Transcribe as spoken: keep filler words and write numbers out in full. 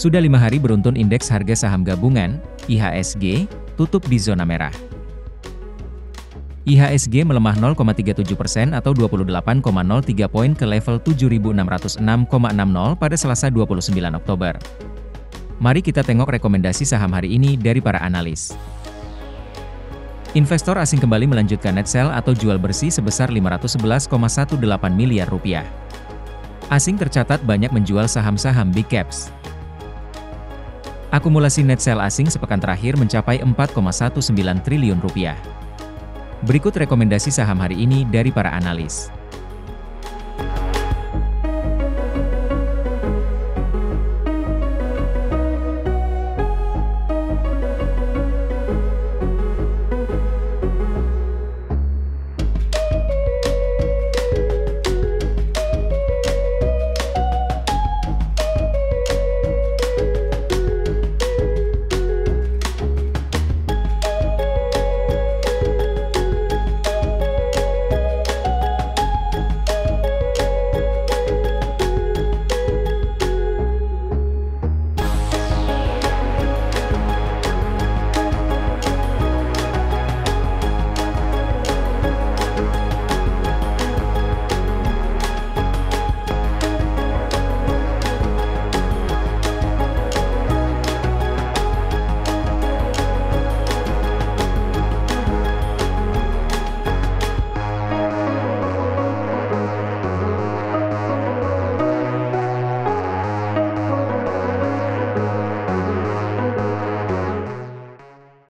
Sudah lima hari beruntun indeks harga saham gabungan, I H S G, tutup di zona merah. I H S G melemah nol koma tiga tujuh persen atau dua puluh delapan koma nol tiga poin ke level tujuh ribu enam ratus enam koma enam nol pada Selasa dua puluh sembilan Oktober. Mari kita tengok rekomendasi saham hari ini dari para analis. Investor asing kembali melanjutkan net sell atau jual bersih sebesar lima ratus sebelas koma delapan belas miliar rupiah. Asing tercatat banyak menjual saham-saham big caps. Akumulasi net sell asing sepekan terakhir mencapai empat koma sembilan satu triliun rupiah. Berikut rekomendasi saham hari ini dari para analis.